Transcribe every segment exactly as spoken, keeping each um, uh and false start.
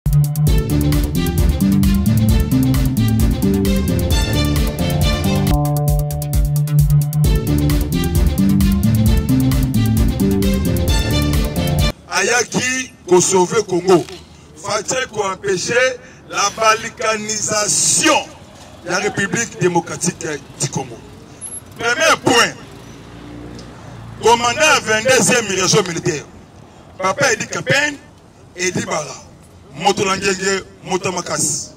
Ayaki ko sauver Congo. Fallait qu'on empêcher la balkanisation de la République démocratique du Congo. Premier point. Commandant la vingt-deuxième région militaire. Papa Edi Kapen, Edi Bara. Motolangenge, Motomakas.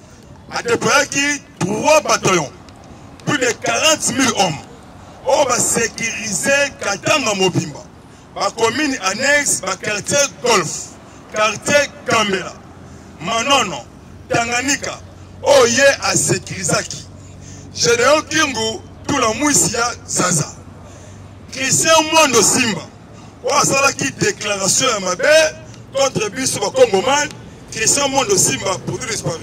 A déployé trois bataillons. Plus de quarante mille hommes. On va sécuriser Katanga Mobimba. La commune annexe, le quartier Golf, quartier Kambela, Manono, Tanganyika, Oye à Sekirizaki. Général Kingu, tout la Mouissia Zaza. Christian Mondo Simba, Ouasala qui déclaration à Mabé contre Bissou Congoman, Christian Mondo Simba pour tout disparu.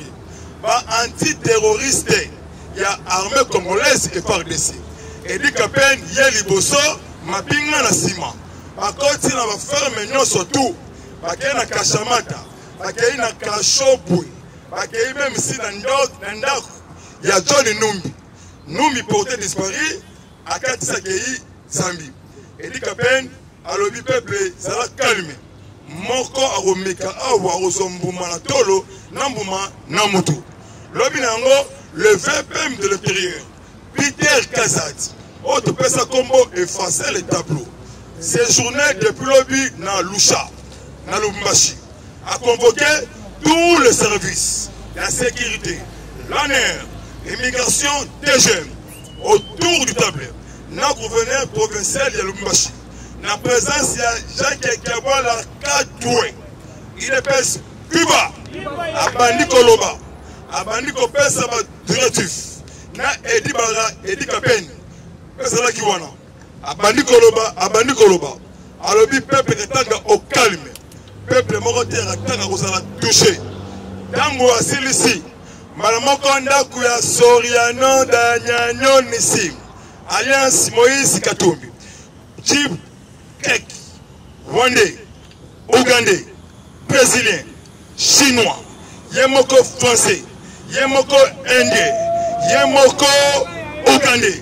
Antiterroriste, il y a armée congolaise et F A R D C. Et dit qu'à peine, il y a Liboso, Mapinga na Sima. Bakoti na baferme nyonso tu bakei na Kashamata bakei na Kashopwe bakei même si na ndok na ndako ya John Numbi Numbi porté disparu akati sakei Zambi Edi Kapen alobi peuple sala calme moko aromeka awa ozombuma na tolo na mbuma na moto lobi nango le vingt P M de l'intérieur Peter Kazat autre pesa combo effacer les tableaux. Séjourné depuis lobby dans Lusha, dans Lubumbashi, a convoqué tous les services, la sécurité, l'A N R, l'immigration des jeunes, autour du tableau, dans le gouverneur provincial de Lubumbashi, dans la présence de Jacques Kabwala Katoué, il est pèse Cuba, à Bandi Koloba, à Bandi Kopesa directif, na Edi Bara, Edi Kapen, pèse la Kiwana. Abandi Koloba, Abandi Koloba. Alors, le peuple est au calme. Le peuple est mort de la terre à toucher. Tango à Silici, Malamokonda Kuya Soriano Danyanyo Nissim, Alliance Moïse Katumbi, Chip Kek, Rwandais, Ougandais, Brésilien, Chinois, Yemoko Français, Yemoko Indien, Yemoko Ougandais.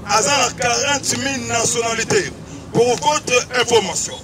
À quarante mille nationalités. Pour votre information,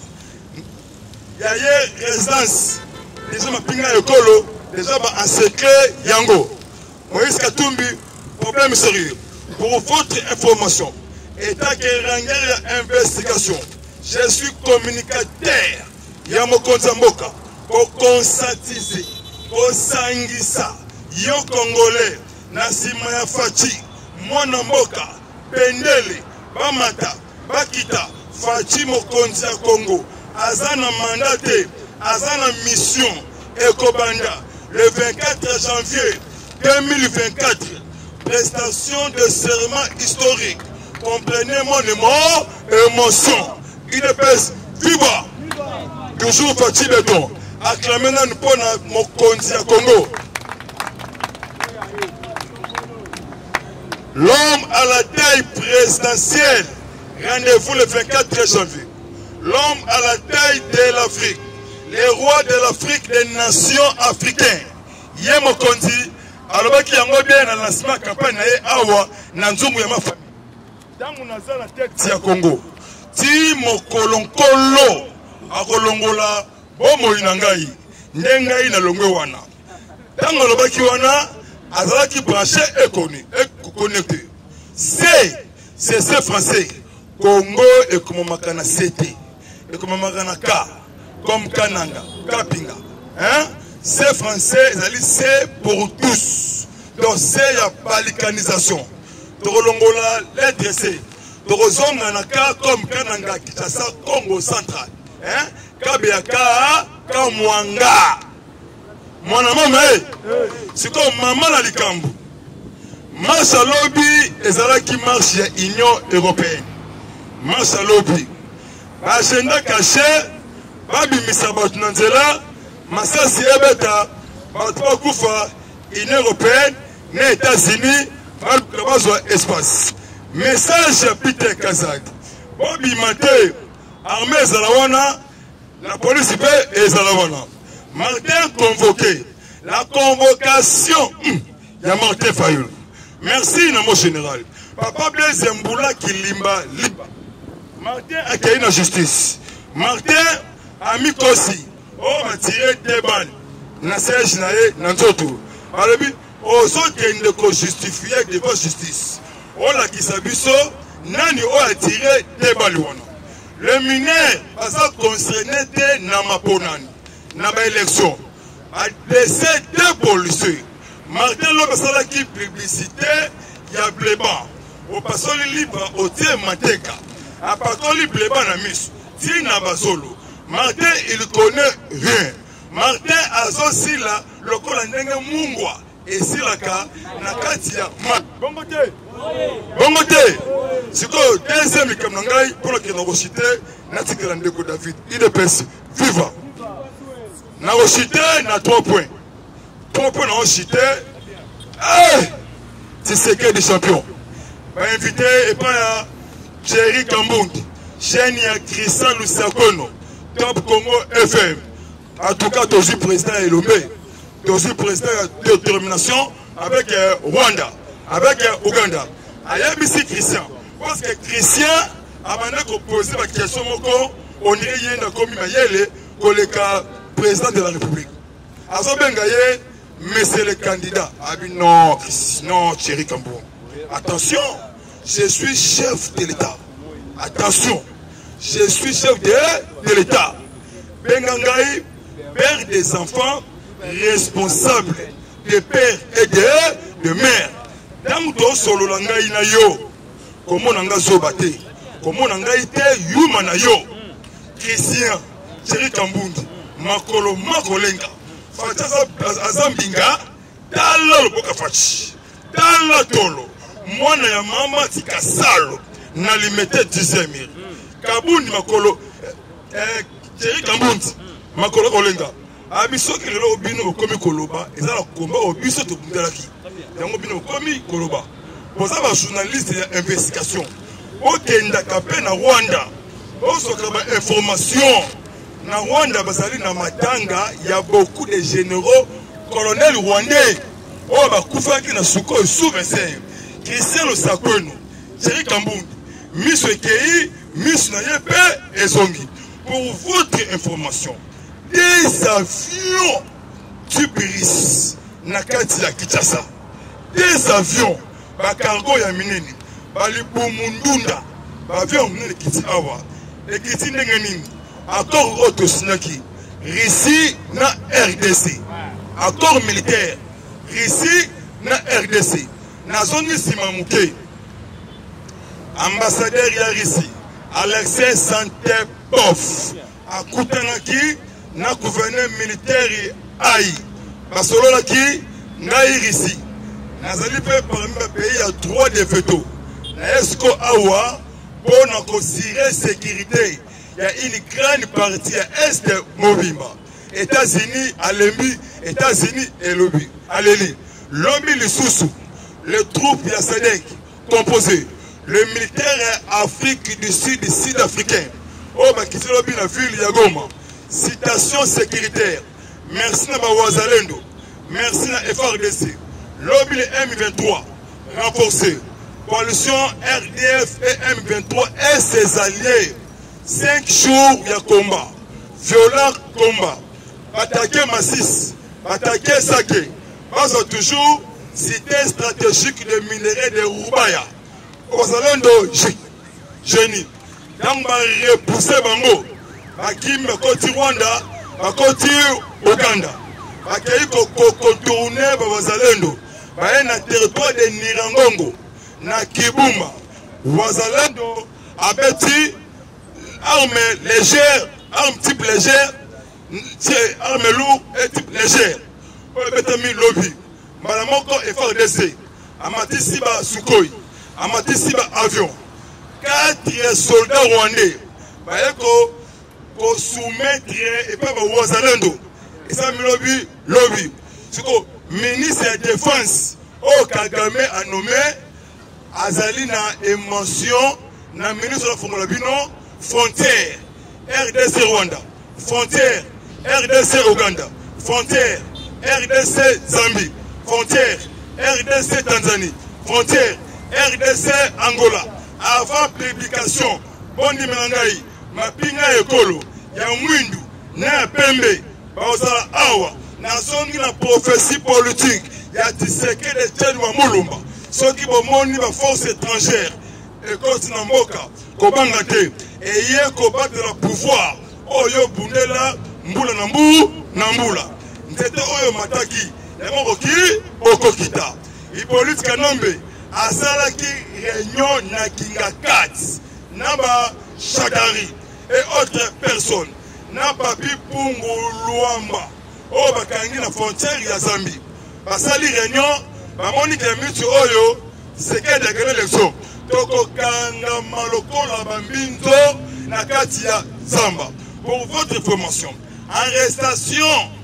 il y a eu résidence des gens à Ekolo, des gens en secret Yango. Moïse Katumbi, problème sérieux. Pour votre information, État qui est investigation, je suis communicateur. Yamoko Nzamboka, pour conscientiser, pour sangisa, yo Congolais, Nassimaya Fachi, Mwanamboka. Pendele, Bamata, Bakita, Fachi Mokonzi ya Congo, Azana mandate, Azana mission, Ekobanda, le vingt-quatre janvier deux mille vingt-quatre, prestation de serment historique, comprenez mon émotion, émotion, il pèse Viva, toujours Fachi Béton, acclamé dans le Mokonzi ya Congo. L'homme à la taille présidentielle, rendez-vous le vingt-quatre janvier. L'homme à la taille de l'Afrique, les rois de l'Afrique, des nations africaines. Yemo Kondi, alors qu'il y a un bien dans lancement campagne awa nanzumu ya ma famille. Dans mon azal la tête ya Congo, ti mokolonkolo akolongola bomo inangai ndengai na longwe wana. Dans le baki wana azalaki branché et connu et connecté. C'est c'est ce français Congo et comme makana cité et comme makana ka comme Kananga Kapinga hein c'est français c'est pour tous donc c'est la balkanisation tolongola lettre C tozonga na ka comme Kananga Kinshasa Congo central hein Kabiaka Kamwanga Mwana mama eh c'est comme maman la likambu marche à lobby ezalaki marche ya Union européenne marche à lobby agenda caché babimisa bato na nzela masasi ebeta bato bakufa Union européenne na États-Unis bazwa espace message ya Peter Kazat bobima te armée ezala wana la police pe ezala wana Martin convoqué. La convocation, il y a Martin Fayoul. Merci, mon général. Papa Blaise Mboula qui limba liba. Martin a créé la justice. Martin a mis Kossi. Oh, m'a tiré des balles. Na siège naé, na nzoto. Balobi, aux autres qui ne justifier devant justice. Oh, la qui s'abisso, nani oh a tiré des balles. Le mineur, parce qu'on concerné de Namaponani. Nama élection. A laissé deux policiers. Martin Lopesala qui publicité, il y a Bléba. Au passant le livre, au tiers Mateka. À partir du Bléba na mis. Tina Basolo. Martin, il connaît rien. Martin a aussi là, le col en Mungwa. Et si la cas, na katia. Bon côté. Bon côté. C'est quoi, deuxième, comme Nangai, pour le Kénogosité, Natikran de David. Il est perçu. Viva. Nagosité, na trois points. Trois points Nagosité. Eh! C'est ce qu'est des champions. Va inviter, et pas Thierry Kambundi. Chaîne Christian Lusakono. Top Congo F M. En tout cas, tu es président Elomé. Tu es président de détermination avec euh, Rwanda, avec euh, Ouganda. Aïe, ici Christian. Parce que Christian, avant de poser la question, on dirait qu'il y a un commis Mayele, que le président de la République. Azo Bengaye, mais c'est le candidat. Ah non, non, Thierry Kambundi. Attention, je suis chef de l'État. Attention, je suis chef de, de l'État. Bengangaï, père des enfants, responsable de père et de, de mère. Dans ton solo langaï na yo, comment on a zobate, comment on a été yuma na yo. Christian, Thierry Kambundi, Makolo Makolenga, Fataza Azambinga, Dalla le Bokafachi, Dalla Tolo, Mwana ya mama Tikasalo, Nalimete Dizemir, Kabundi Makolo, Thierry Kambundi, Makolo Kolenga. Abiso qui le obino komi koloba, et ça la combat obiso to bundelaki. Yango bino komi koloba. Pour ça, va journaliste d'investigation. Au Kenda Kapé na Rwanda, au Sokaba information. Na Rwanda, basali na Matanga, il y a beaucoup de généraux, colonels rwandais. Oh, bah, Koufaki na Souko, sous-vingt-cinq. Christian Sakweno, Thierry Kambundi, Miss Ekei, Miss Nayepe et Zongi. Pour votre information, des avions Tibéris, Nakati ya Kinshasa. Des avions, ba cargo ya minene, ba libumundunda, ba avion minene kiti awa. Et kiti ndengenini, accord autosinaki, Russie na R D C. Accord militaire, Russie na R D C. Na zone Simamuke, ambassadeur ya Russie, Alexei Santepov, a Koutanaki, na gouverneur militaire Aïe. Basolola qui, na Russie. Nazali pe parmi les pays à droit de veto. Na esco awa, pour considérer sécurité. Il y a une grande partie à Est de Mobimba. États-Unis, Alembi, États-Unis et Lobby. Alléli. Lombi Lissousou. Les troupes de Sadek composées. Le militaire Afrique du Sud, Sud-Africain. Oh, bah, qui se lobby la ville Yagoma. Citation sécuritaire. Merci à Wazalendo. Merci à F R D C. Lobby le M vingt-trois. Renforcé. Coalition R D F et M vingt-trois et ses alliés. Cinq jours de combat. Violent combat. Attaquer Massis. Attaquer Saké. Parce toujours cité stratégique de minerais de Rubaya. Wazalendo, génie. Donc, on repoussé Bango. Bakim, Bakoti Rwanda, Bakoti Ouganda. Bakayi contourné Wazalendo. Baye na territoire de Nirangongo. Na Kibumba. Wazalendo abeti armes légères, armes type légère, armes lourdes et type légère. Pour le bétami lobby. Malamoko et F R D C. Amati Siba Sukhoi. Amati Siba avion. Quatre soldats rwandais. Bayeko ko soumettre et pas Wazalendo. Et ça me lobby lobby. C'est quoi ministre de la défense au Kagame a nommé Azalina et mention na ministre de la Frontière R D C Rwanda, frontière R D C Ouganda, frontière R D C Zambie, frontière R D C Tanzanie, frontière R D C Angola. Avant publication, Bondi Melangai, Mapinga Ekolo, Yamwindu, Na Pembe, Baosala Awa, Nasongi na prophétie politique, Yatiseke de Tchèdou Moulumba, ceux qui vont monter la force étrangère, et quand Namboka, Kobangate, et hier combattre le pouvoir, Oyo Bundela, Mbula Nambu, Nambula. C'était Oyo Mataki, Yamoki, Okokita. Hippolyte Kanombe, Asalaki, Réunion, Nakinga Katz, Naba Chagari, et autres personnes, Nabapi Pungu Luamba, O Bakangi na frontière ya Zambie. Basali Réunion, Bamoni Kemitu Oyo, c'est qu'elle a gagné l'élection. Toko Kanga Malokola Bambinto, Nakatia Zamba. Pour votre information, arrestation,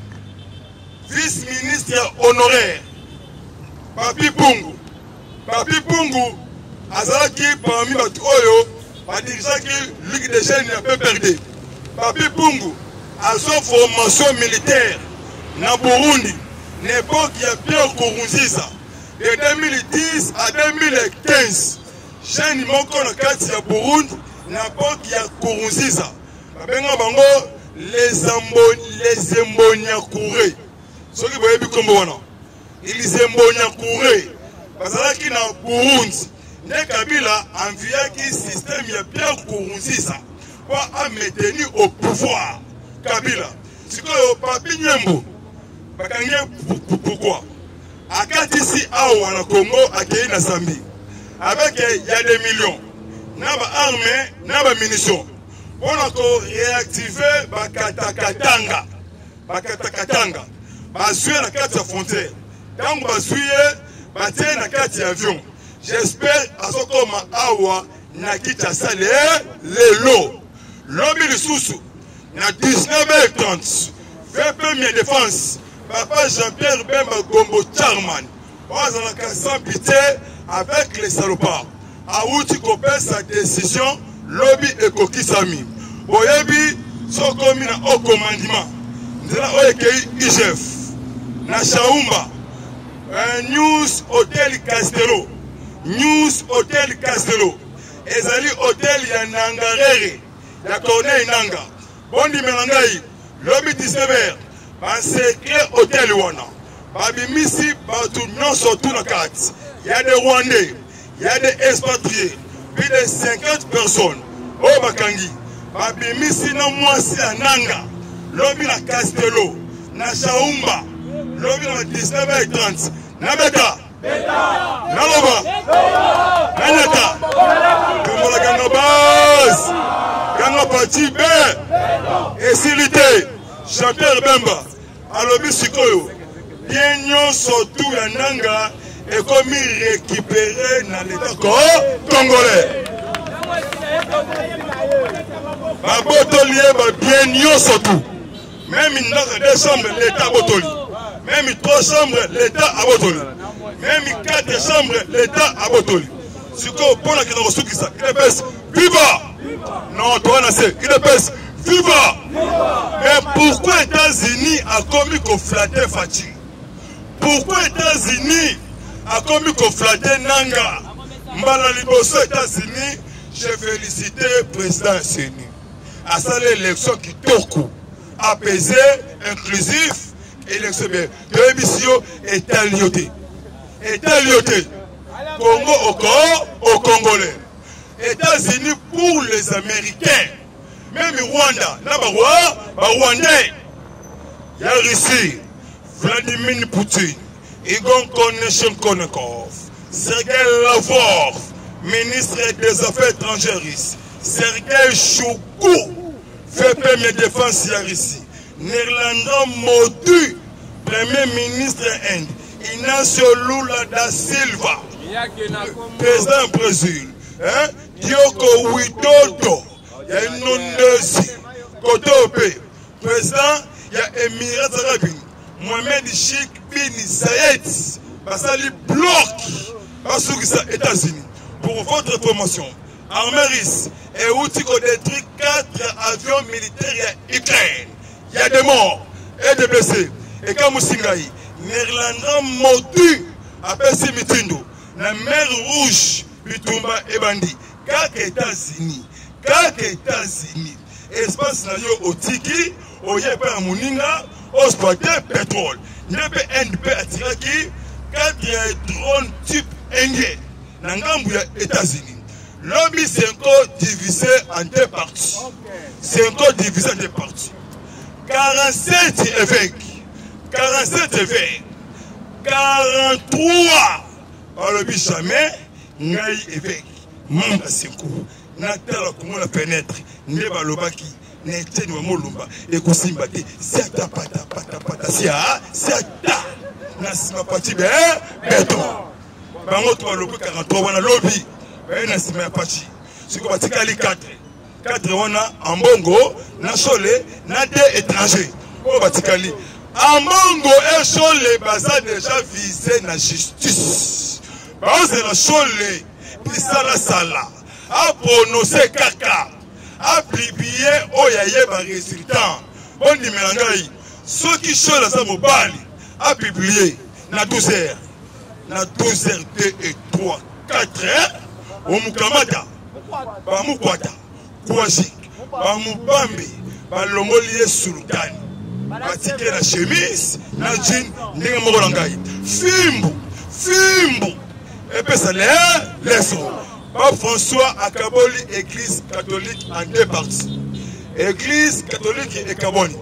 vice-ministre honoraire, Papi Pungu. Papi Pungu, Azalaki parmi les Oyo, a dirigé que Ligue des jeunes n'a pas perdu. Papi Pungu, à son formation militaire, na Burundi, l'époque il y a Pierre Nkurunziza, de deux mille dix à deux mille quinze, jeune moko na kati ya Burundi, l'époque il y a Nkurunziza. Babenga bango les amboni les embonia couré. Ce qui voyez comme bon. Ils embonia couré. Bazalaki na Burundi. Ne Kabila envia qui système ya Pierre Nkurunziza pour à maintenir au pouvoir. Kabila. C'est que Papi Nyembo. Bakangé pourquoi? Akati si awa na Congo akei na Zambie. Avec il y a des millions. Naba armée, naba munitions. On a réactivé Bakatakatanga. Bakatakatanga. Basuye na kati ya frontière. Tant que basuye, batie na kati ya avion. J'espère à ce moment awa na kitasa le lelo. Lobby le sous na dix-neuf heures trente. Fait première défense. Papa Jean-Pierre Bemba Gombo Charman. On a sans pitié avec les salopards. Aouti copie sa décision. Lobby et Kokisami. Boyebi, Sokomi na au commandement. Nzela Oyekei I G F. Na Chaumba. News Hotel Castello. News Hotel Castello. Ezali Hotel ya Nangarere. Ya Corneille Nanga. Bondi Melangai. Lobby dix-neuf heures. Ban secret Hotel Wana. Babi Misi, Batu non surtout na carte. Il y a des Rwandais. Il y a des expatriés. Plus de cinquante personnes. Oh Bakangi. Babi Misi na mwasi Ananga. Lobby na Castello. Na Chaumba. Lobby na dix-neuf heures trente. Na Beta. Beta. Na Loba. Beta. Na Neta. Kamola Ganga Bas. Ganga Pati B. Et Silité. Jean-Pierre Bemba. Alobi Sikoyo. Bien surtout ya Nanga. Et comme il récupéré dans l'état congolais. Ma botolier va bien nier surtout. Même il n'a que deux chambres, l'état botoli. Même il trois chambres, l'état à botoli. Même il quatre chambres, l'état à botoli. Ce qu'on prend la question de ça, il est viva. Non, toi, on a c'est, il est viva. Mais pourquoi les États-Unis a commis qu'on flattait Fatih? Pourquoi les États-Unis a commis qu'on flattait Nanga? Mbala Liboso, États-Unis, j'ai félicité le président Séni. À ça, l'élection qui tourne, apaisée, inclusif, élection bien. De l'émission est alliotée. Est alliotée. Congo au corps, au Congolais. États-Unis pour les Américains. Même Rwanda, là-bas, Rwandais. Il y a Russie, Vladimir Poutine, Igor Konechko, Sergei Lavrov, ministre des Affaires étrangères ici. Sergei Choukou, fait premier défense ici. Néerlandais Modu, premier ministre Inde. Inácio Lula da Silva, président Brésil. Hein? Dioko Widodo, il y a une Indonésie. Kotope, président, il y a Émirats Arabes Unis. Mohamed Sheikh bin Zayed, parce qu'il bloque parce que c'est les États-Unis. Pour votre promotion, Armeris et Outi qu'on détruit quatre avions militaires à Ukraine. Il y a des morts et des blessés. et quand Moussingaï, Néerlandais mordu, après ces mitindo, la mer rouge, Bitumba et Bandi, quatre États-Unis, quatre États-Unis, espace nayo au Tiki, au Yépa Mouninga, au Spoté pétrole, Nebe N P Atiraki, quatre drones type Engue, Nangambouya États-Unis. Lobby c'est encore divisé en deux parties. C'est encore divisé en deux parties. quarante-sept évêques, quarante-sept évêques, quarante-trois. On le dit jamais, Ngaï évêque, Mamba Senkou, Natala Kumona pénètre, Neba Lobaki, Neten Wamolumba, et Kousimbate, Siata Pata Pata Pata, Sia, Siata, Nasima Pati, Béton. Bango toi le quarante-trois, on a lobby. Nasima Pati. C'est comme Tikali quatre. quatre on a en Bongo, na Cholé, na deux étrangers. Oh Batikali. En Bongo et Cholé, ça déjà visé na justice. Parce que la Cholé, puis ça la sala, a prononcé caca, a publié Oyaye ba résultat. On dit Mélangaï, ceux qui Cholé ça mobile, a publié na douze heures. Na douze heures deux et trois, quatre heures, au Mukamata, Bamukwata, Kouajik, Bamubambi, Balomolié Sultani, Batike la chemise, na jean, Ndenge Mokolangaï, Fimbu, Fimbu, et puis ça l'est, laissons. Pape François a Kaboli, église catholique en deux parties. Église catholique et Kaboni.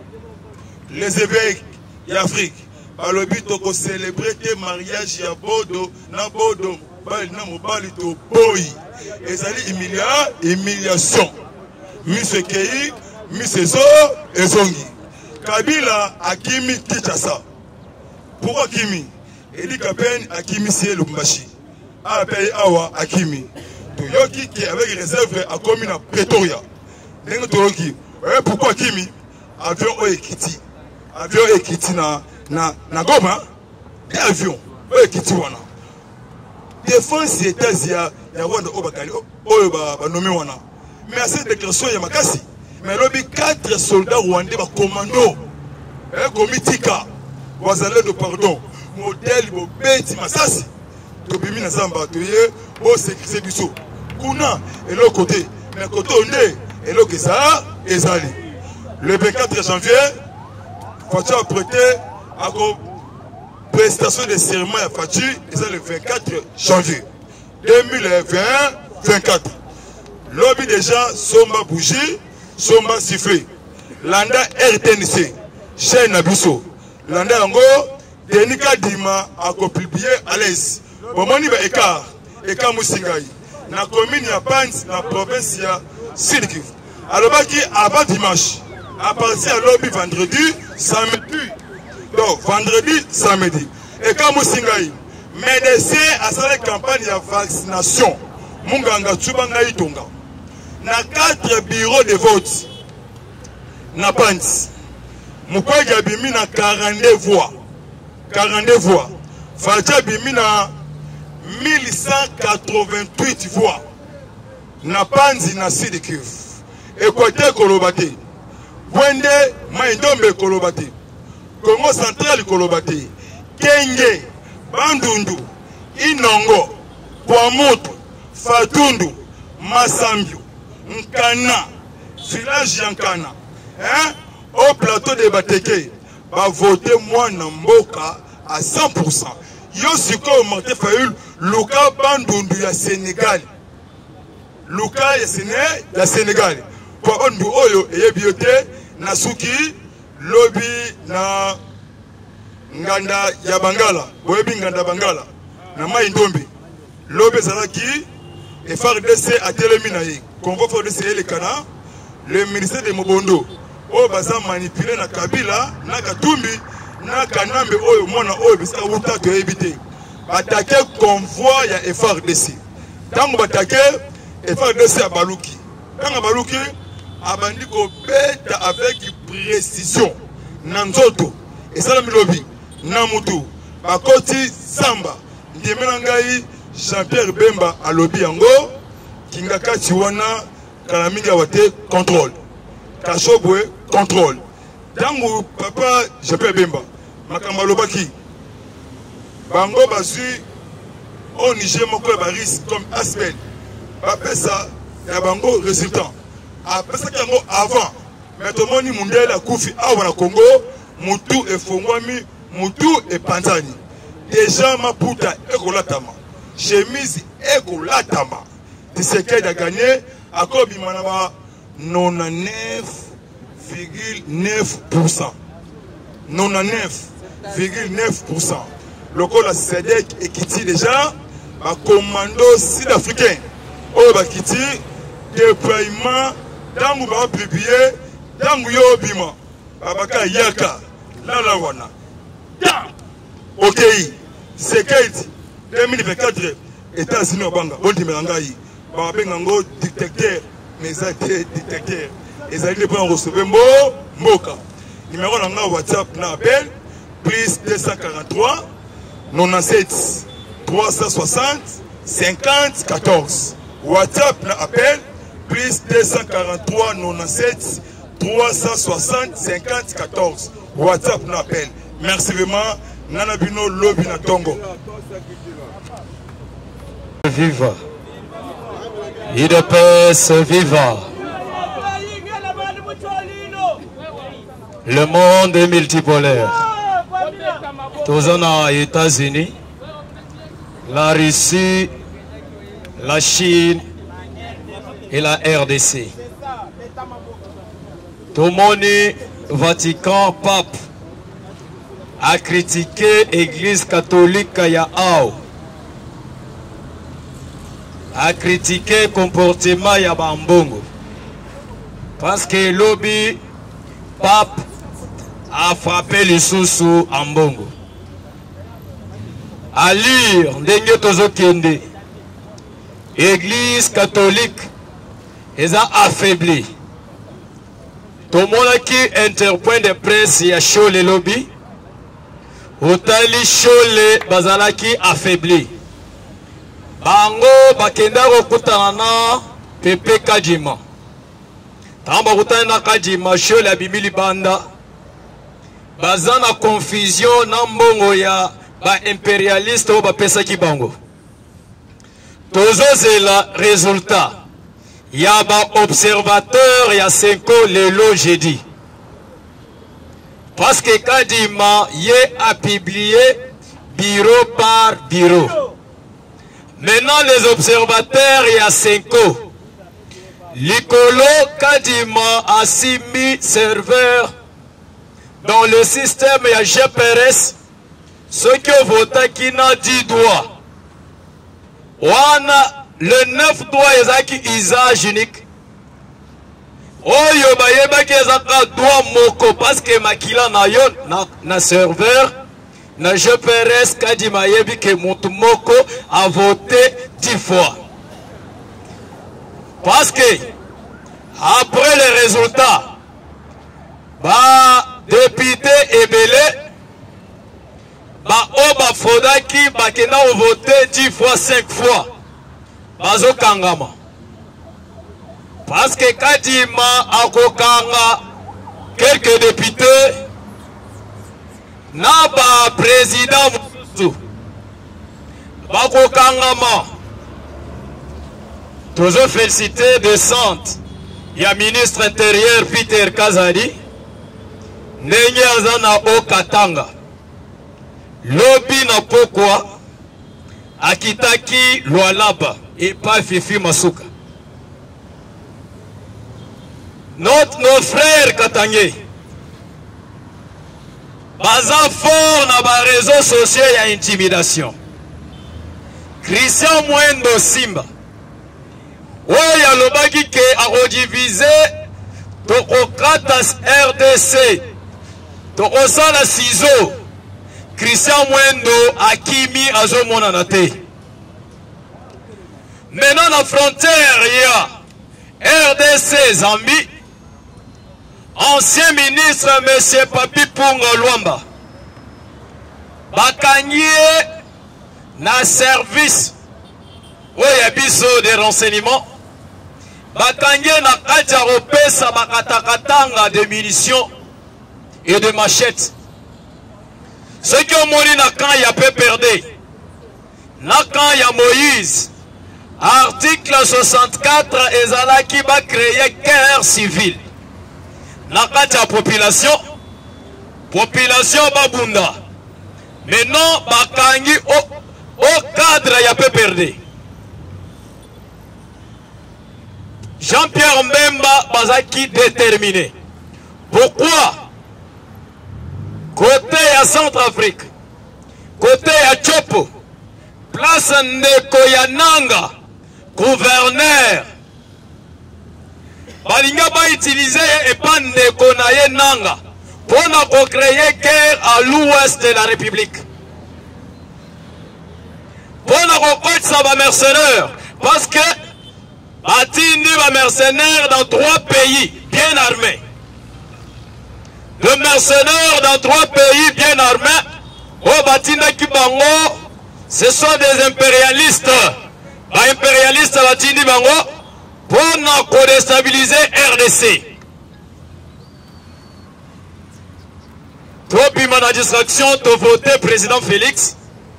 Les évêques d'Afrique. Par le but de célébrer le mariage à Bodo, na Bodo, na Mobali to Boy. Et ça dit humilia, humiliation. Miss Kei, Miss Ezo, Ezongi. Kabila Akimi Kinshasa. Pourquoi Kimi? Il dit qu'apeine Akimi c'est Lumbashi. A payé Awa Akimi. Toyoki qui avec réserve à commune à Pretoria. Nengo Toyoki. Pourquoi Kimi? Avion Oekiti. Avion Oekiti na na na Goma. Des avions. Oekiti wana. Défense États-Unis ya Rwanda Obakali. Oyo ba nommé wana. Mais à cette déclaration ya makasi. Mais lobby quatre soldats rwandais ba commando. Eh komitika. Wazale de pardon. Modèle Bobeti Masasi. Tobimi na Zamba toye au sécurité du saut. Kuna et l'autre côté. Mais côté on est et l'autre ça ezali. Le vingt-quatre janvier, Fatu a prêté à la prestation de serment à Fatu et c'est le vingt-quatre janvier deux mille vingt vingt-quatre. Lobby déjà Somba bougie, Somba sifflé. Landa R T N C, chaîne Nabiso. Landa Yango, Denika Dima a publié à l'aise. Bon, on y va écart, écart Moussingaï. Dans la commune ya Pans, dans la province ya Sud-Kivu. Alors, qui avant dimanche, à partir de lobby vendredi, samedi. Donc, vendredi, samedi. Et quand Moussingaï, médecin a sa campagne de vaccination, Munganga Tsubanga Itonga. Dans quatre bureaux de vote, na Pans, Moukwagi a bimi na quarante voix. quarante voix. Fatia bimi na mille cent quatre-vingt-huit voix. Na Panzi na Sud-Kivu. Équateur Kolobate. Wende Maïndombe Kolobate. Congo Central Kolobate. Kenge, Bandundu, Inongo, Kwamoto, Fatundu, Massambio, Nkana, village Yankana. Hein? Au plateau de Bateke, va voter moi Namboka à cent pour cent. Yo siko Martin Fayoul, Luka Bandundu ya Sénégal. Luka ya Sénégal. Kwa ondu oyo eye biote na suki lobby na nganda ya Bangala. Boyebi nganda Bangala. Na mai ndombi. Lobby zalaki et F A R D C a télémina ye. Congo F A R D C le Kana. Le ministère de Mobondo. Oyo baza manipulé na Kabila, na Katumbi, na Kanambe oyo mwana oyo bisa wuta to ebite. Batake convoi ya F A R D C. Tango batake F A R D C a baluki. Tango baluki abandi ko beta avec précision. Nanzoto esala milobi na mutu bakoti samba ndimela ngai Jean-Pierre Bemba alobi yango kingaka tiwana kalaminga wate contrôle. Kachobwe, contrôle. Dans papa, je peux Bemba. makambo lobaki bango bazui au Niger moko baris comme Asbel bapesa ya bango résultat apesa kango avant mais tomoni mundela kufi awa na Congo mutu efongwami mutu epanzani déjà maputa ekolatama chemise ekolatama Tshisekedi a gagné à Kobimana quatre-vingt-dix-neuf virgule neuf pour cent. quatre-vingt-dix-neuf virgule neuf pour cent. Le col a Sedek et Kiti déjà, un commando sud-africain. Au Bakiti, déploiement, dans le bas publié, dans le Yobima, Babaka Yaka, la la wana. Ok, Tshisekedi, deux mille vingt-quatre, États-Unis au Banga, on dit Melangaï. Babengango détecteur, mais ça été détecteur. Et ça a été pour recevoir Moka. Numéro de WhatsApp na appel plus deux cent quarante-trois quatre-vingt-dix-sept trois cent soixante cinquante quatorze. WhatsApp na appel plus deux cent quarante-trois quatre-vingt-dix-sept trois cent soixante cinquante quatorze. WhatsApp na appel. Merci vraiment. Nana Bino Lobi na Tongo. Viva. I D P S viva. Le monde est multipolaire. Tous en États-Unis, la Russie, la Chine et la R D C. Tout le monde, Vatican, pape, a critiqué l'Église catholique Yahao. A critiqué le comportement de Bambongo. Parce que le lobby, pape, a frappé les sous-sous en Bongo. À lire, l'Église catholique les a affaiblis. Tout le monde qui interprète de presse, il y a chaud les lobbies. Autant les chaud les bazalaki affaiblis. Bango bakenda kokutana pepe kajima. Tamba kutana kajima show la bibili banda. Bazana confusion na mbongo ya ba impérialiste ou ba pesa ki bango. Tozo zela résultat. Ya ba observateur ya cinq le lo jeudi. Parce que kajima ye a publié bureau par bureau. Maintenant, les observateurs, il y a cinq ans. L'Icolo Kadima a six mille serveurs dans le système il y a G P R S. Ceux qui ont voté qui n'a dix doigts. Wana, le neuf doigts, ils ont qui usage unique. Oyo bayeba ki ezaka doigt moko parce que makila na yo na, na serveur. Na G P R S Kadima yebi ke mutu moko a voté dix fois. Parce que après les résultats, ba député Ebele, ba oba Fodaki bakena a voté dix fois, cinq fois. Bazo Kangama. Parce que Kadima a kokanga quelques députés. Naba président Moussou Bako Kangama. Toujours félicité de Sante. Il y a ministre intérieur Peter Kazadi. Nenye Azana O Katanga. Lobi na pokwa. Akitaki Lualaba. Et pas Fifi Masuka. Notre, nos frères Katangé. Baza fort dans les réseaux sociaux, il y a intimidation. Christian Mwendo Simba. Oui, il y a le bagi qui a redivisé Tokokatas R D C. Tokosala Ciseaux. Christian Mwendo Akimi Azomonanate. Maintenant, dans la frontière, il y a R D C Zambie. Ancien ministre M. Papi Punga Luamba Bakanye na service où il y a biso de renseignements Bakanye na kaja opesa bakatakatanga de munitions et de machettes Ce qui ont moni na quand il y a peu perdu. Na quand il y a Moïse. Article soixante-quatre, ezala qui va créer guerre civile. Na quand il y a population. Population babunda. Maintenant, bakangi au, au cadre il y a peu perdu. Jean-Pierre Mbemba bazaki déterminé. Pourquoi? Côté à Centrafrique, côté à Chopo, place Ndeko ya Nanga, gouverneur. Balinga ba utiliser et pas Ndeko na ye Nanga pour créer guerre à l'ouest de la République. Pour nous ça va mercenaires. Parce que Batindi va mercenaires dans trois pays bien armés. De mercenaires dans trois pays bien armés. Oh Batinda Kibango, ce sont des impérialistes. Les impérialistes Batindi Bango pour nous déstabiliser R D C. Trop ma distraction, tu voté président Félix.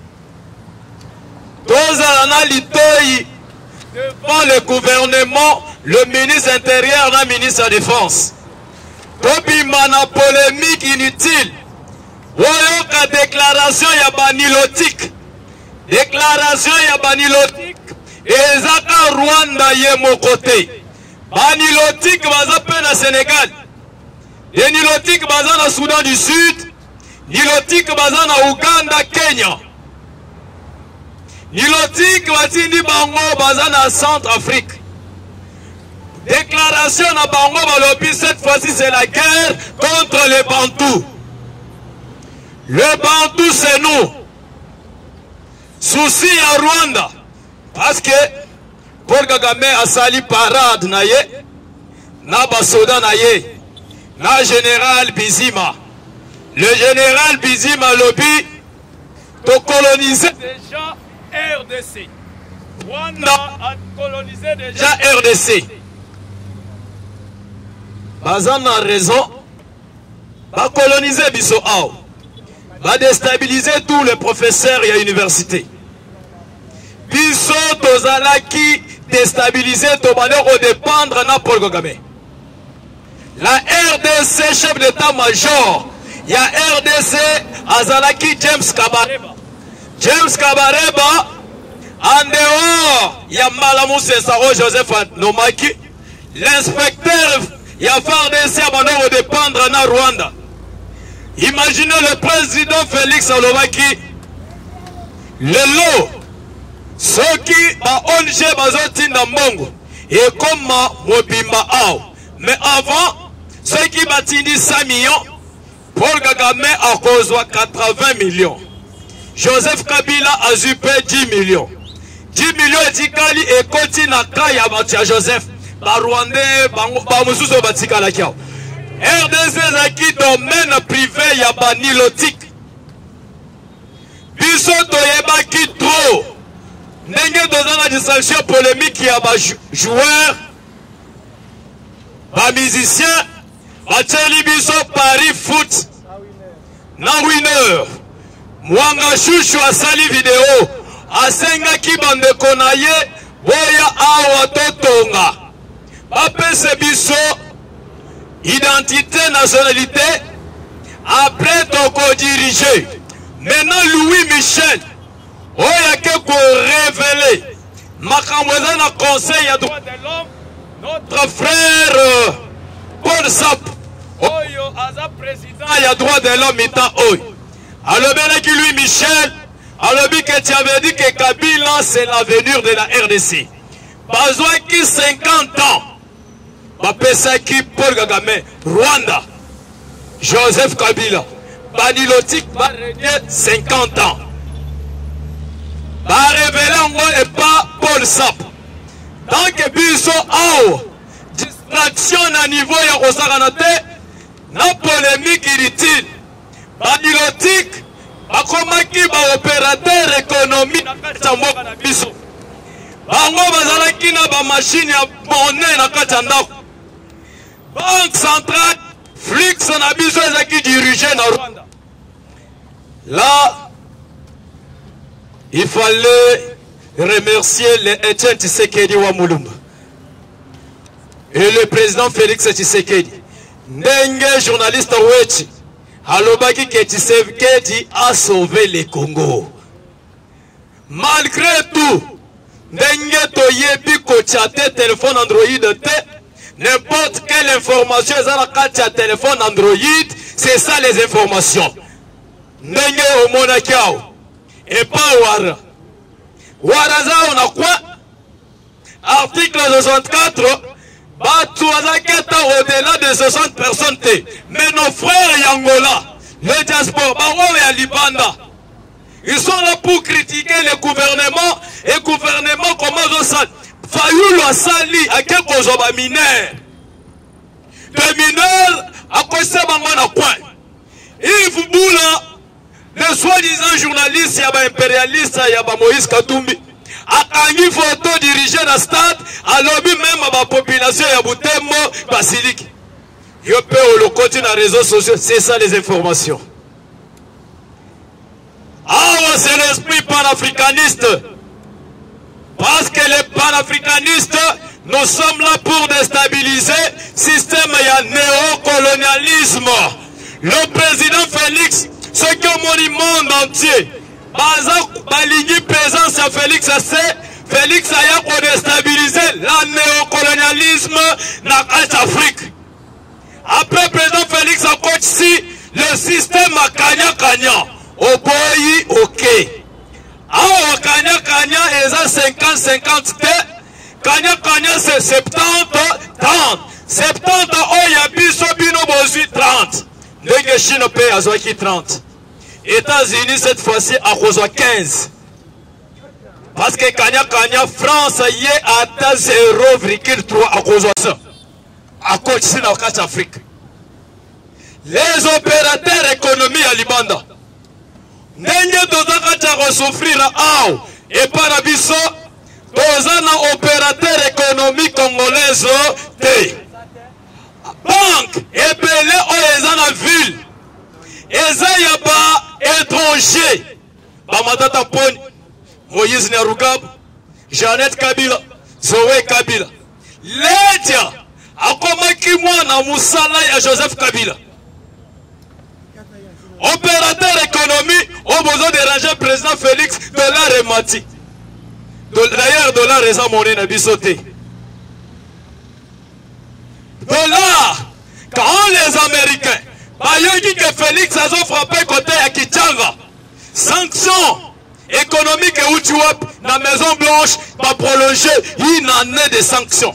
Tous en litoyi devant le gouvernement, le ministre intérieur, le ministre de la Défense. Tobi mana polémique inutile. Woyoka déclaration ya banilotique. Déclaration ya banilotique. Et Zaka Rwanda ye mon côté. Banilotique baza pe na Sénégal. Et nilotique baza na Soudan du Sud. Nilotique baza na Uganda, Kenya. Nilotique batindi bango baza na Centrafrique. Déclaration na bango balobi cette fois-ci c'est la guerre contre les Bantous. Le Bantou c'est nous. Souci à Rwanda. Parce que Paul Kagame a sali parade na ye, na basoda na ye, na général Bizima. Le général Bizima lobby to coloniser déjà R D C. Rwanda a colonisé déjà R D C. Bazan a raison. Va coloniser biso ao. Va déstabiliser tous les professeurs et l'université. Biso tozala qui déstabiliser to au dépendre na Paul Kagame. La R D C chef d'état-major. Il y a R D C Azalaki James Kabareba. James Kabareba, en dehors, il y a Malamou Sensaro Joseph Nomaki. L'inspecteur, il y a F R D C à dépendre na Rwanda. Imaginez le président Félix Alomaki. Le lot, ceux qui ont O N G Bazotinda Mbongo et comme Mobimba Ao. Mais avant, ceux qui battent cinq millions, Paul Kagame a causé quatre-vingts millions. Joseph Kabila a zupé dix millions. dix millions et Kali et Koti Naka ya Joseph. Ba Rwandais, ba Mususo Batika la Kiao. R D C Zaki domaine privé ya ba nilotique. Biso toyeba ki trop. Nenge dozana distraction polémique ya ba joueur, ba musicien, ba tcheli biso Paris foot. Na winner. Mwanga chouchou a sali vidéo. Asenga ki bande konaye. Boya awa totonga. Bape se biso. Identité, nationalité. Après toko dirigé. Maintenant Louis Michel. Oya ke ko révélé. Makamweza na conseil à droit de l'homme. Notre frère euh, Paul Sap. Oyo aza président ya droit de l'homme ita oy. Alors bien que Louis Michel. Alors bien que tu avais dit que Kabila c'est l'avenir de la R D C. Besoin qui cinquante ans. Bapesa qui Paul Kagame, Rwanda, Joseph Kabila, Banilotique va régner cinquante ans. Va révéler en gros et pas Paul Sap. Tant que biso ao, distraction à niveau ya Osaranate, na polémique inutile. Banilotique, bakomaki ba opérateur économique na katamboka na biso. Bango bazalaki na ba machine ya monnaie na katandako. Banque centrale, Flix na biso ezaki dirigé na Rwanda. Là, il fallait remercier les Etienne Tshisekedi wa Mulumba et le président Félix Tshisekedi. Ndenge journaliste Wechi, alobaki que Tshisekedi a sauvé le Congo. Malgré tout, ndenge toyebi ko chatter téléphone Android te, n'importe quelle information est dans la téléphone Android, c'est ça les informations. Ndenge omona kiao et pas wara. Waraza on a quoi? Article soixante-quatre, Batu azaketa au-delà de soixante personnes. Mais nos frères Yangola, le diaspora, Barowe et Libanda, ils sont là pour critiquer le gouvernement et le gouvernement comment ça Fayoulou a sali à quel cause on va mineur. Des mineurs à quoi ça va à quoi? Yves Boula, le soi-disant journaliste, il y a un impérialiste, il y a Moïse Katumbi. A une photo dirigée dans le stade, à l'objet même à la population, il y a Boutembo, Basilique. Il peut le côté dans les réseaux sociaux, c'est ça les informations. Ah, c'est l'esprit panafricaniste. Parce que les panafricanistes, nous sommes là pour déstabiliser le système et le néocolonialisme. Le président Félix, ce que mon monde entier, Baligny présence à Félix assez, Félix a pour déstabiliser le néocolonialisme dans l'Afrique. Après président Félix a coaché le système à Kanya Kanya. Au boyi, ok. Ah, Kanya Kanya est cinquante cinquante. Kanya Kanya c'est soixante-dix trente. soixante-dix oh yabiso bino bozi trente. Ndenge Chine paye à Zouaki trente. États-Unis cette fois-ci à cause quinze. Parce que Kanya Kanya France y est à zéro virgule trois à cause de ça. À cause de la carte Afrique. Les opérateurs économiques à Libanda. N'enye tozaka tchako souffrir à Ao. Et par abisso, tozana opérateur économique congolaise te. Banque, epele o ezana ville. Eza yaba étranger. Bamatata Poni, Moïse Nerugab, Jeannette Kabila, Zoé Kabila. Ledia, akomaki mwana musala ya Joseph Kabila. Opérateur économique, au besoin de ranger le président Félix de la remati. D'ailleurs, de la raison monnaie n'a sauté. De là, quand les Américains, ils dit que Félix a frappé côté à Kichanga, sanctions économiques et Outuap, la Maison Blanche va prolonger une année de sanctions.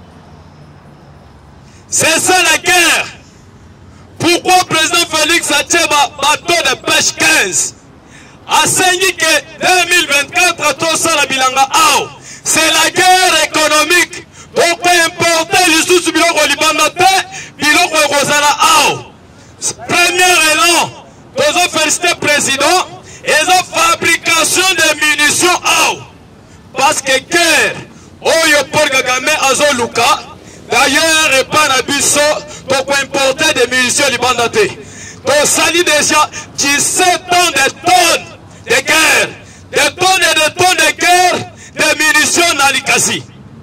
C'est ça la guerre. Pourquoi le président Félix a tiré un bateau de pêche quinze a saigné que deux mille vingt-quatre, tout ça la bilanga. C'est la guerre économique. Donc, importer les sous biloko libandate, biloko rosala ao. Premier élan, nous avons félicité le président et la fabrication de munitions ao. Parce que guerre, Oyo Paul Kagame Azo Luka, d'ailleurs, et pas Nabiso, donc importer des munitions libandate. Donc, ça dit déjà dix-sept ans de tonnes de guerre, des tonnes et des tonnes de guerre, de munitions dans l'Ikasi.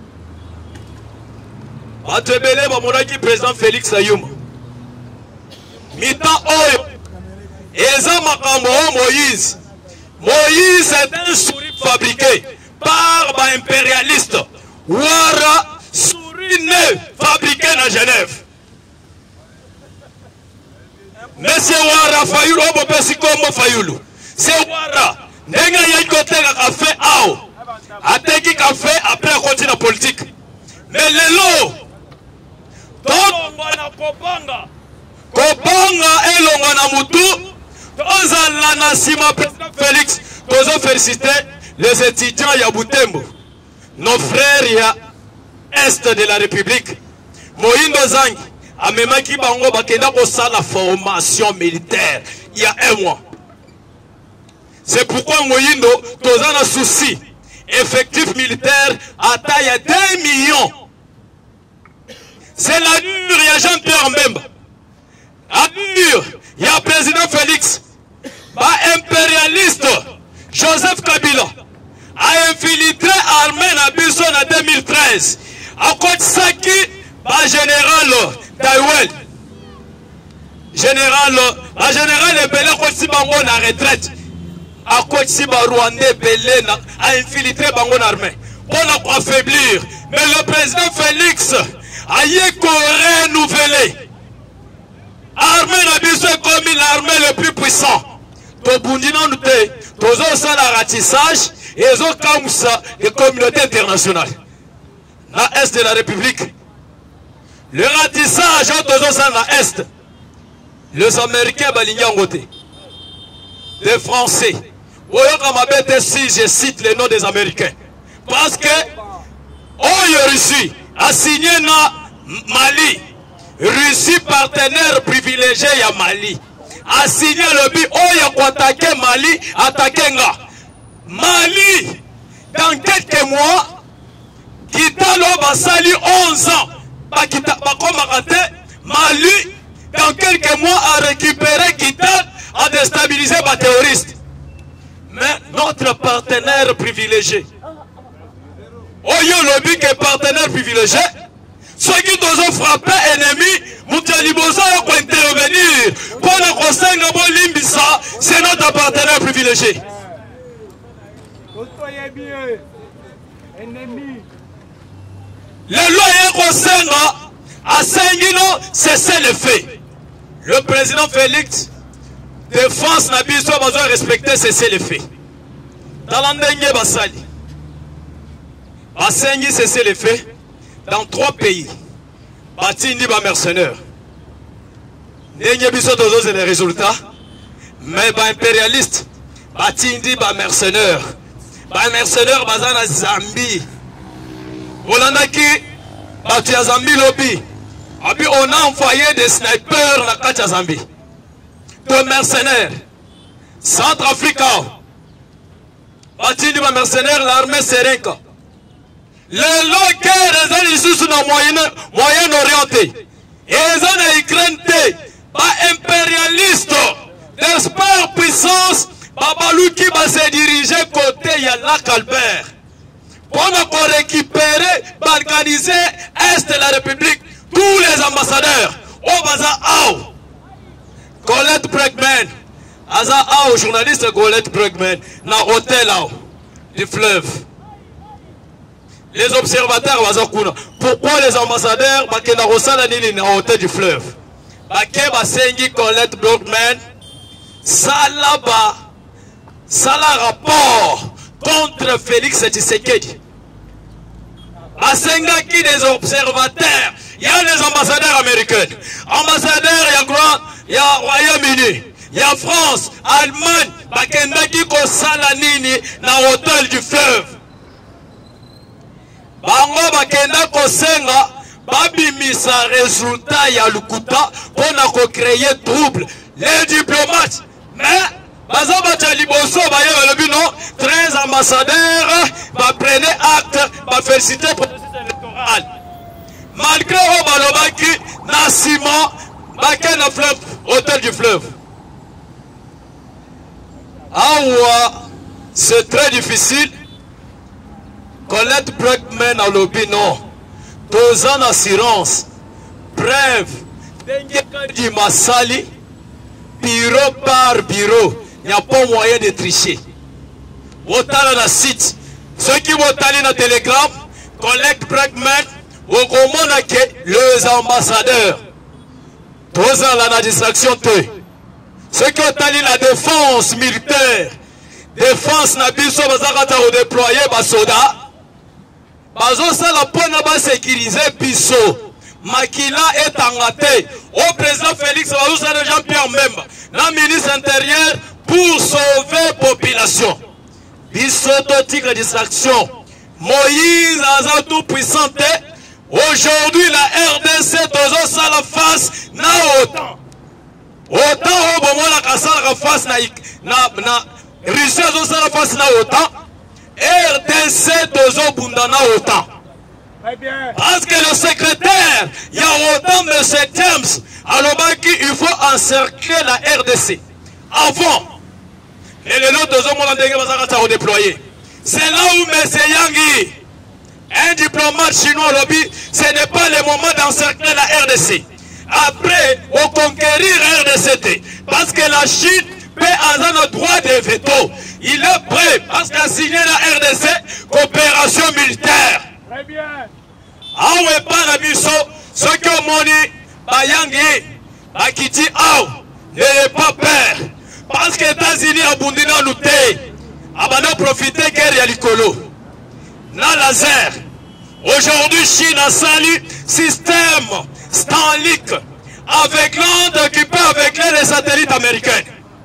Atebele, mon président Félix Ayoum. Mita Oyo. Eza Makambo Moïse. Moïse est un souris fabriqué par un impérialiste. Ouara, souris neuf fabriqué à Genève. Monsieur Ouara Fayoulou, Obopesikomo Fayoulou. C'est Ouara. Nenga Yaikote café Ao. Ateki café après à continuer la politique. Mais les lots. Tolongwa na Kopanga. Kopanga elongwa na Mutu. Tozala na sima président Félix. Tozo féliciter les étudiants ya Butembo. Nos frères ya Est de la République. Moïndo Zangi. Amemaki bango bakenda kosa la formation militaire. Il y a un mois. C'est pourquoi Moïndo toza un souci. Effectif militaire à taille à deux millions. C'est la dure, il y a Jean-Pierre Mbemba. À dure, il y a le président Félix. ba impérialiste Joseph Kabila a infiltré armée na biso na deux mille treize akotisaki ba général Daiwel général ba général ebele akotisi bango na retraite akotisi ba Rwandais ebele na a infiltré bango na armée pour pour affaiblir. Mais le président Félix a y renouvelé. Armée Nabiso est comme l'armée le plus puissant. To Bundina nous te, tozo ça la ratissage et zo comme ça les communautés internationales. Dans l'Est de la République. Le ratissage tozo ça dans l'Est. Les Américains balinyangoté. Les Français. Si je cite les noms des Américains. Parce que Oyo Russie a signé na Mali. Russie partenaire privilégié à Mali. A signé le but Oyo pour attaquer Mali, attaquer Nga. Mali, dans quelques mois, Kitalo Basali onze ans. Mali, dans quelques mois, a récupéré Kital, a déstabilisé les terroristes. Mais notre partenaire privilégié, Oyo Lobby qui est partenaire privilégié, ceux qui ont frappé ennemi, Moutalibosa pour intervenir, pour le conseil de Limbisa, c'est notre partenaire privilégié. Le loyer conseil à Saint-Guino, c'est le fait. Le président Félix, défense n'a pas besoin de respecter cesser les faits. Dans l'Andengue Basali, Bassengi cesser les faits dans trois pays. Batindi ba mercenaire. N'engue biso tozo c'est les résultats. Mais ba impérialiste, Batindi ba mercenaire. Ba mercenaire bazana Zambie. Olandaki batu ya Zambie lobby. Abi on a envoyé des snipers na kati ya Zambie. De mercenaires. Centrafricains. Batindi ba mercenaires l'armée Serenka. Les locaux les ici sur le Moyen-Orient. Et les gens Ukraine, pas impérialistes, d'espoir puissance, Babalou qui va se diriger côté Lac Albert. Pour nous récupérer, organiser Est de la République, tous les ambassadeurs, au Baza Aou, Colette Bregman, Aza Aou, journaliste Colette Bregman, dans l'hôtel Aou, du fleuve. Les observateurs, pourquoi les ambassadeurs dans l'hôtel du fleuve? Colette Bregman, ça là-bas, ça là rapport contre Félix Tshisekedi. Basenga qui des observateurs, il y a des ambassadeurs américains, ambassadeurs, il y a Royaume-Uni, il y a France, Allemagne, Bakenda qui ko salanini dans l'hôtel du fleuve. Bango bakenda kosenga babimisa résultat ya lukuta pour créer trouble. Les diplomates, mais bazaba taliboso baye le bino treize ambassadeurs ba prenez acte ba féliciter pour le processus électoral. Malgré au balobaki Nassima bakena fleuve hôtel du fleuve. Awa c'est très difficile. Colette Bregman a lobby non. Deux ans d'assurance. Bref. Dengue Massali. Bureau par bureau. Il n'y a pas moyen de tricher. Autant dans le site. Ceux qui vont aller dans le télégramme. Colette Bregman. Au comment les ambassadeurs. Deux ans dans la distraction. Ceux qui ont allé la défense militaire. Défense n'a pas besoin de déployer les soldats. Bazo ça la point là-bas sécurisé Bisso. Makila est engaté. Au président Félix Bazou ça Jean-Pierre Memba. La ministre intérieur pour sauver la population. Bisso to tigre distraction. Moïse a tout puissant. Aujourd'hui la R D C tozo ça la face na autant. Autant au moment la kasa la face na na Russie tozo ça la face na autant. R D C Tozo Bundana autant. Parce que le secrétaire, il y a autant de M. James, alors qu'il faut encercler la R D C. Avant, Et les autres ont redéployé. C'est là où M. Yangi, un diplomate chinois lobby, ce n'est pas le moment d'encercler la R D C. Après, on conquérir R D C T. Parce que la Chine peut avoir le droit de veto. Il est prêt parce qu'il a signé la R D C, coopération militaire. Très bien. Ah ouais, pas la biso, ce que moni, Bayangi, Bakiti, ah, n'ayez pas peur. Parce que les États-Unis ont bondi dans l'outé. Abandon profiter guerre et l'icolo. Na laser. Aujourd'hui, Chine a sali système Starlink avec l'Inde occupée avec les satellites américains.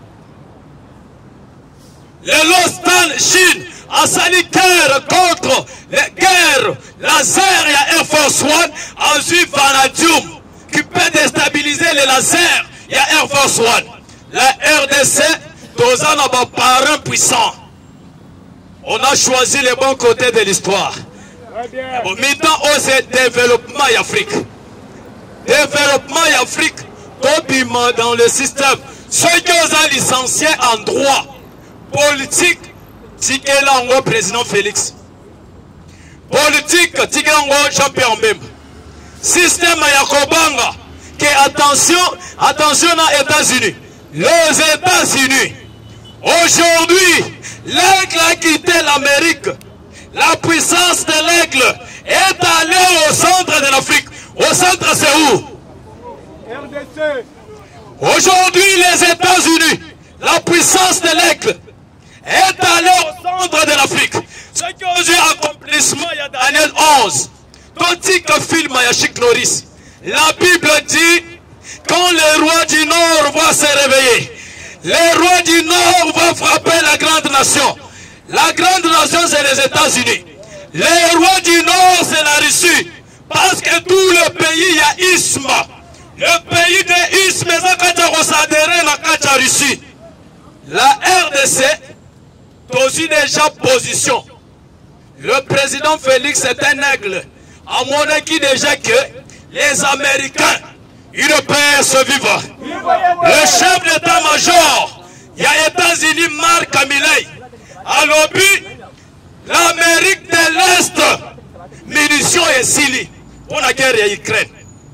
Le Lostan Chine a sali guerre contre les guerres laser et Air Force One en suivant Vanadium qui peut déstabiliser les lasers et Air Force One. La R D C, tous en ont parrain puissant. On a choisi le bon côté de l'histoire. Au mi-temps, c'est développement en Afrique. Développement en Afrique, compliment dans le système. Ceux qui ont licencié en droit politique, Tikelango, président Félix. Politique, Tikelango, Jean-Pierre Mbembe. Système Yakobanga, qui attention, attention aux États-Unis. Les États-Unis, aujourd'hui, l'aigle a quitté l'Amérique. La puissance de l'aigle est allée au centre de l'Afrique. Au centre, c'est où? R D C. Aujourd'hui, les États-Unis, la puissance de l'aigle est allée au centre de l'Afrique. Ce qui a eu accomplissement, il y a Daniel onze. Tandis que film, il y a Chic Norris. La Bible dit, quand les rois du Nord vont se réveiller, les rois du Nord vont frapper la grande nation. La grande nation, c'est les États-Unis. Les rois du Nord, c'est la Russie. Parce que tout le pays, il y a isthme. Le pays de isthme, c'est la Russie. La R D C, aussi déjà position. Le président Félix est un aigle. À mon avis déjà que les Américains, Européens se vivent. Le chef d'état-major, il y a les États-Unis, Marc Camilley. À l'obus, l'Amérique de l'Est, munitions et Syrie, pour la guerre en Ukraine.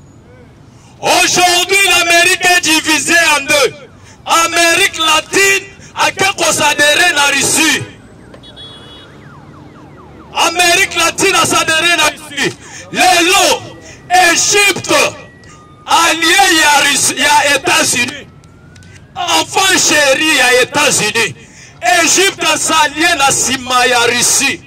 Aujourd'hui, l'Amérique est divisée en deux. Amérique latine, à quelqu'un s'adhérer à la Russie. Amérique latine a s'adhérer à la Russie. Les lots, Égypte, allié à États-Unis. Enfant chéri à États-Unis. Égypte s'allié à Sima et à Russie.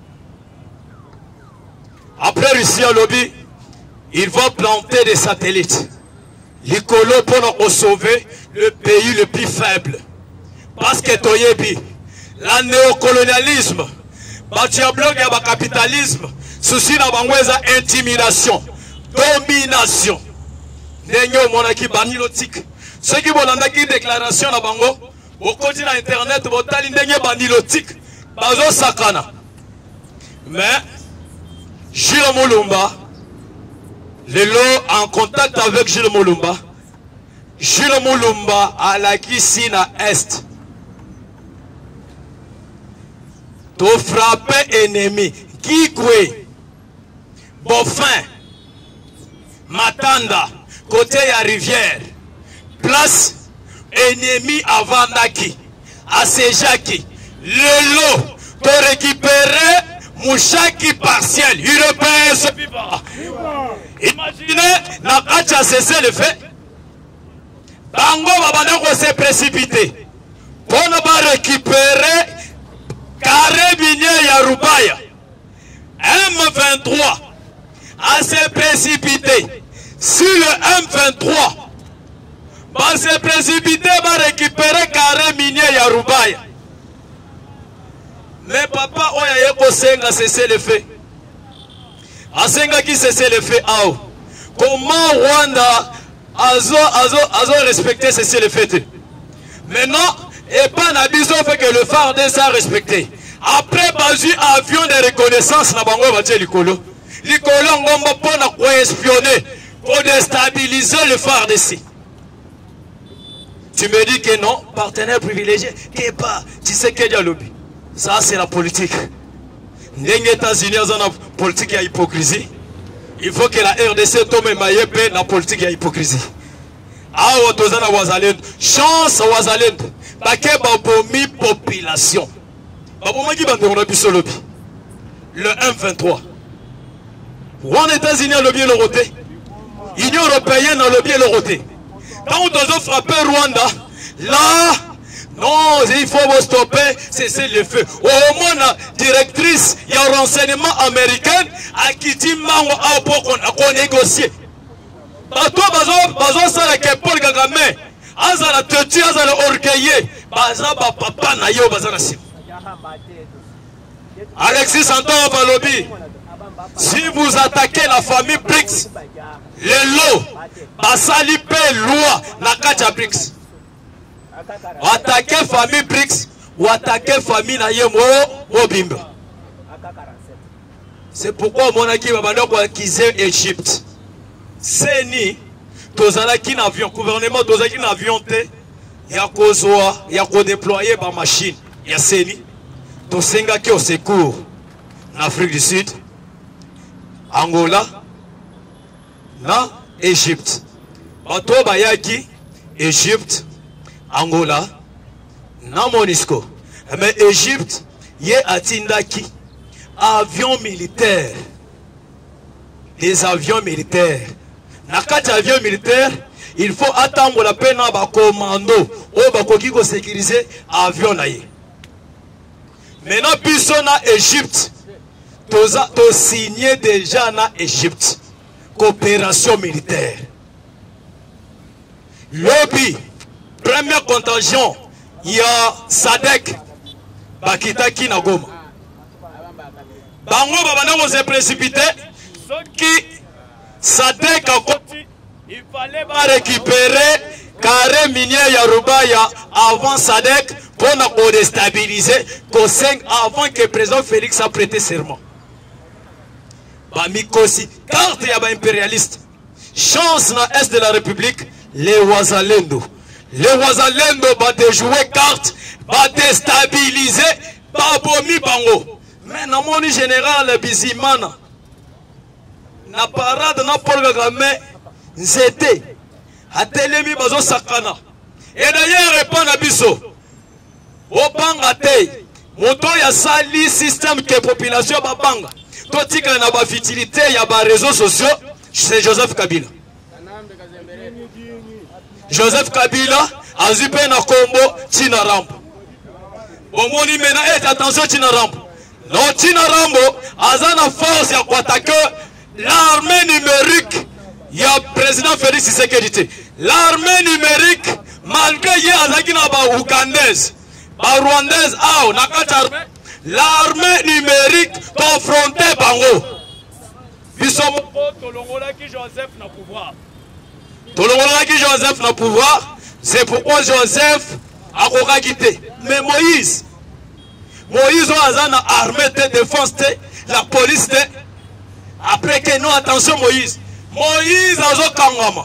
Après Russie à lobby, ils vont planter des satellites. Les colos pour sauver le pays le plus faible. Parce que Toyebi, la néocolonialisme, le capitalisme, souci na bangweza intimidation, domination. Nenyo monaki banilotique. Ceux qui vont qui déclaration na bango, au côté na internet, botali ndenye banilotique, bazo sakana. Mais Gilles Moulumba, le lot en contact avec Gilles Moulumba, Gilles Moulumba à la Kisina Est. To frapper ennemi, Kikwe, Bofin, Matanda, côté à rivière, place ennemi à Vandaki, à Sejaki, le lot, to récupérer Mouchaki partiel, européen se vivant. Imaginez, n'a pas cessé le fait. Bango Babandako s'est précipité. Pour ne pas récupérer carré Bigné Yarubaya. M vingt-trois a s'est précipité sur le M vingt-trois. Va se précipiter, va récupérer carré Bigné Yarubaya. Mais papa, on a eu cessé le fait. Asenga qui cessé le fait. Comment Rwanda a respecté cessé le fait? Maintenant, et pas Nabiso fait que le phare des a respecté. Après, basu avion de reconnaissance na bango batie likolo. Likolo ngomba pona ko espionner, pour déstabiliser le phare d'ici. Tu me dis que non, partenaire privilégié, que pas, tu sais qu'il y a lobby. Ça, c'est la politique. Les États-Unis ont une politique à hypocrisie. Il faut que la R D C tombe maillé la politique à hypocrisie. Ah, Otozana Wazalend, chance Wazalend, Baké Babomi population. Babomi qui bande on a pu lobby. Le M vingt-trois. En États-Unis, le lobby est le roté. L'Union européenne, le lobby est le roté. Quand on a frappé Rwanda, là, non, il faut vous stopper, cesser le feu. Au moins, la directrice, il y a un renseignement américain à qui dit mango à pour négocier. Bato bazo bazo sala ke Paul Kagame, azala teti azala orgueillé, baza ba papa na yo baza na sim. Alexis Santos Balobi, si vous attaquez la famille Brix, le lot, basali pe loi na kaja Brix. Attaquer famille Brix ou attaquer famille na yemo Mobimba. C'est pourquoi mon aki babando ko akiser Égypte. C'est ni tozalaki na avion gouvernement tozalaki na avion te ya kozwa ya ko déployer ba machine ya seni to sengaki au secours en Afrique du Sud, Angola, na Égypte. Bato bayaki Égypte, Angola, na Monisco. Mais Égypte, y a atindaki avions militaires. Des avions militaires. Na quatre avions militaires, il faut attendre la peine à ba commando ou ba koki ko sécuriser avion na ye. Maintenant biso na Égypte, toza to signé déjà na Égypte coopération militaire. Lobby premier contingent, il y a Sadek Bakitaki na Goma. Bango babana s'est précipité. Ce qui Sadek a continué, il fallait pas récupérer carré minier Yarubaya avant Sadek pour nous déstabiliser avant que le président Félix a prêté serment. Bamikosi, carte ya ba impérialiste. Chance na est de la République, les Wazalendo. Les Wazalendo va déjouer carte, va déstabiliser, va bomi bango. Mais dans mon général Bizimana, na parade na Paul Kagame, nzete, a telemi bazo sakana. Et d'ailleurs, répond à Bisso, au bangate, moto ya sali système que population babanga. Tout que na ba futilité, ya ba réseaux sociaux, c'est Joseph Kabila. Joseph Kabila a zupé na combo Tina Rambo. Omoni mena et attention Tina Rambo. Non Tina Rambo azana force ya attaquer l'armée numérique. Il y a président Félix Tshisekedi. L'armée numérique malgré y azaki na ba ougandaise, ba rwandaise ao na kata l'armée numérique confronté bango. Bisomo tolongola ki Joseph na pouvoir. Tolongola ki Joseph na pouvoir, c'est pourquoi Joseph a quitté. Mais Moïse, Moïse a une armée de défense, la police, après que nous, attention Moïse, Moïse a un kangama.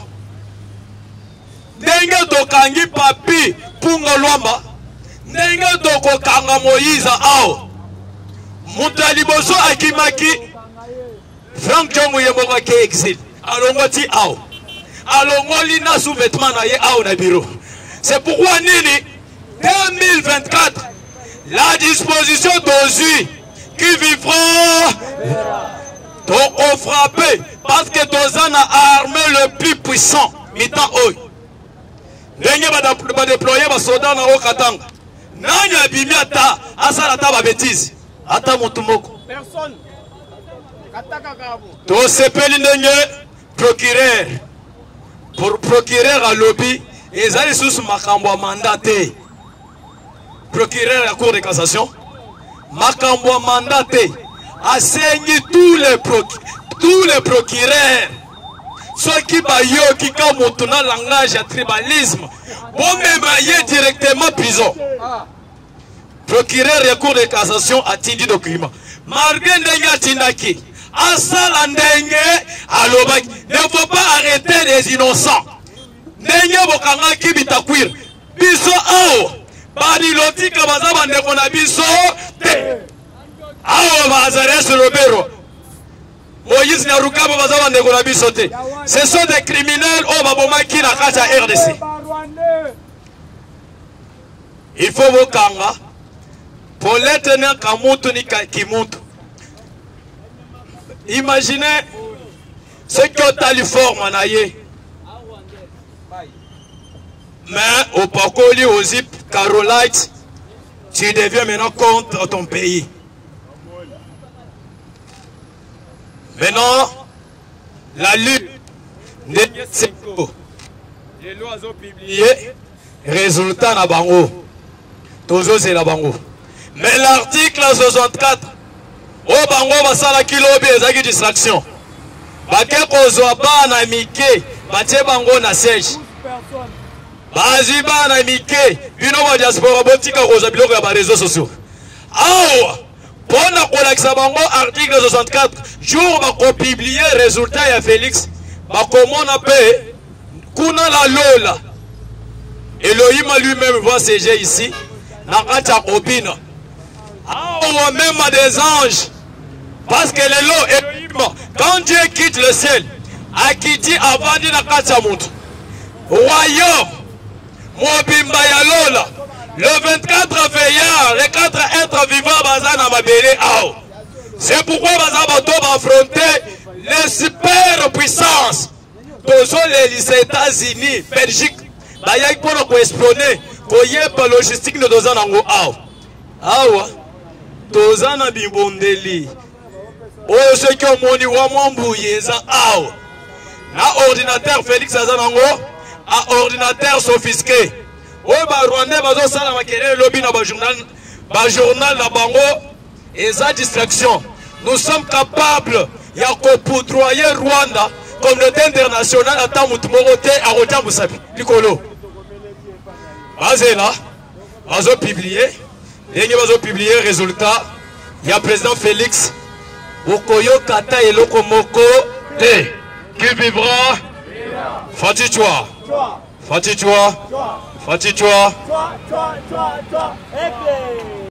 Dengue to kangi papi, punga luamba, dengue to ko kanga Moïse ao. Moutaliboso akimaki, Frank Djongo yemoka ke exil, alongoti ao. Alongoli na sous-vêtement na ye ao na bureau. C'est pourquoi nini deux mille vingt-quatre la disposition d'aujourd'hui qui vivront donc frappé parce que Tozana a armé le plus puissant mitan oi. Ndenge ba déployer ba soldats na Okatanga. Nani abimi ata asala ta ba bêtise. Ata mutu moko. Personne. Kataka kabo. To sepeli ndenge procureur pour procureur à lobby et ils allaient sous Makambo mandaté. Procureur à la Cour de cassation, Makambo mandaté a saigné tous les tous les procureurs. Ceux qui baillent qui comme maintenant langage à tribalisme, bon même directement prison. Procureur à la Cour de cassation a tindi document. Malgré Ndenga Tindaki. Ne faut pas arrêter les innocents. Nenye bokanga ki bitakwir. biso awa badilotika baza bandeko na biso te awa bazaresi Robero Moïse Nyarukabo baza bandeko na biso te. Ce sont des criminels au babomaki na kati ya R D C. Il faut bokanga pour l'être kamutu ni kimutu. Imaginez ce qui ont tali forme na ye. Mais au Pakoli, aux Zip, Carolite, tu deviens maintenant contre ton pays. Maintenant, la lutte des les lois ont publié, résultat na bango. Toujours c'est la bango. Mais l'article soixante-quatre, au bango basala kilobi ezaki distraction. Bake kozwa ba na mike, batie bango na siège. Bazi ba na mike, bino ba diaspora botika kozwa biloko ya ba réseaux sociaux. Awa Pona kolakisa bango article soixante-quatre jour bako publier résultat ya Félix bakomona pe kuna la lola Elohim lui-même voit ces jeux ici na kati ya kopina awa même à des anges parce que les lots Elohim quand Dieu quitte le ciel a quitté avant de na kati ya mutu royaume mobimba ya lola. Le vingt-quatre veillard, les quatre êtres vivants bazana mabele ao. C'est pourquoi bazaba doit affronter les super puissances. Tous les États-Unis, Belgique, bayak pour nous espionner, koyepa logistique de dozana ngo ao. Awa, dozana bibondeli. Oh ceux qui ont moni wa mwambouye za ao. Na ordinateur Félix Azanango, à ordinateur sophistiqué. Oh ba Rwanda bazo sala makelele lobby na ba journal ba journal na bango et sa distraction. Nous sommes capables ya ko poudroyer Rwanda communauté internationale ata mutu morote a rota musabi likolo. Bazela bazo publier ndenge bazo publier résultat ya président Félix Bokoyo kata eloko moko te qui vivra Fatitwa Fatitwa Fatitwa.